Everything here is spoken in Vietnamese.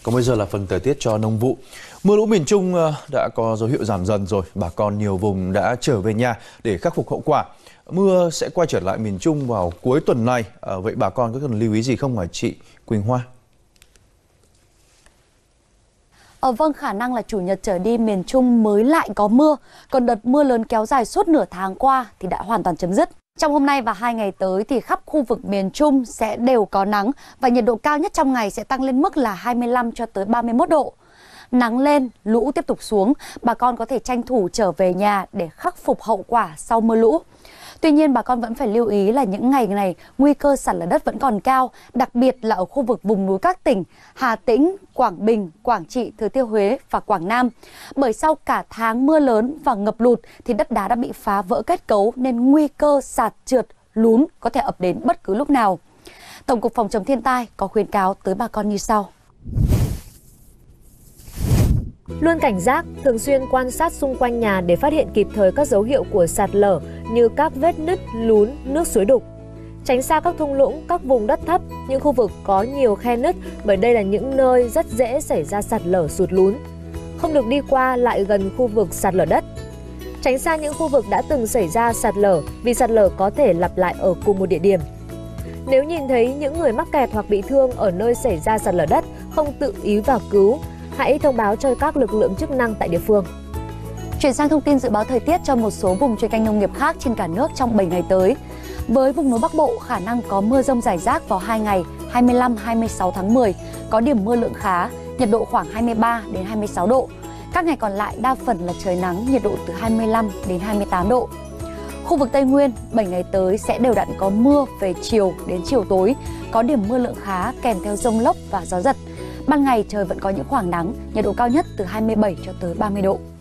Còn bây giờ là phần thời tiết cho nông vụ. Mưa lũ miền Trung đã có dấu hiệu giảm dần rồi. Bà con nhiều vùng đã trở về nhà để khắc phục hậu quả. Mưa sẽ quay trở lại miền Trung vào cuối tuần này. Vậy bà con có cần lưu ý gì không hả chị Quỳnh Hoa? Vâng, khả năng là Chủ nhật trở đi miền Trung mới lại có mưa. Còn đợt mưa lớn kéo dài suốt nửa tháng qua thì đã hoàn toàn chấm dứt. Trong hôm nay và 2 ngày tới thì khắp khu vực miền Trung sẽ đều có nắng và nhiệt độ cao nhất trong ngày sẽ tăng lên mức là 25 cho tới 31 độ. Nắng lên, lũ tiếp tục xuống, bà con có thể tranh thủ trở về nhà để khắc phục hậu quả sau mưa lũ. Tuy nhiên, bà con vẫn phải lưu ý là những ngày này nguy cơ sạt lở đất vẫn còn cao, đặc biệt là ở khu vực vùng núi các tỉnh Hà Tĩnh, Quảng Bình, Quảng Trị, Thừa Thiên Huế và Quảng Nam. Bởi sau cả tháng mưa lớn và ngập lụt thì đất đá đã bị phá vỡ kết cấu nên nguy cơ sạt trượt, lún có thể ập đến bất cứ lúc nào. Tổng cục Phòng chống thiên tai có khuyến cáo tới bà con như sau. Luôn cảnh giác, thường xuyên quan sát xung quanh nhà để phát hiện kịp thời các dấu hiệu của sạt lở như các vết nứt, lún, nước suối đục. Tránh xa các thung lũng, các vùng đất thấp, những khu vực có nhiều khe nứt bởi đây là những nơi rất dễ xảy ra sạt lở sụt lún. Không được đi qua lại gần khu vực sạt lở đất. Tránh xa những khu vực đã từng xảy ra sạt lở vì sạt lở có thể lặp lại ở cùng một địa điểm. Nếu nhìn thấy những người mắc kẹt hoặc bị thương ở nơi xảy ra sạt lở đất, không tự ý vào cứu, hãy thông báo cho các lực lượng chức năng tại địa phương. Chuyển sang thông tin dự báo thời tiết cho một số vùng chuyên canh nông nghiệp khác trên cả nước trong 7 ngày tới. Với vùng núi Bắc Bộ, khả năng có mưa rông rải rác vào 2 ngày 25-26 tháng 10, có điểm mưa lượng khá, nhiệt độ khoảng 23 đến 26 độ. Các ngày còn lại đa phần là trời nắng, nhiệt độ từ 25 đến 28 độ. Khu vực Tây Nguyên, 7 ngày tới sẽ đều đặn có mưa về chiều đến chiều tối, có điểm mưa lượng khá kèm theo dông lốc và gió giật. Ban ngày trời vẫn có những khoảng nắng, nhiệt độ cao nhất từ 27 cho tới 30 độ.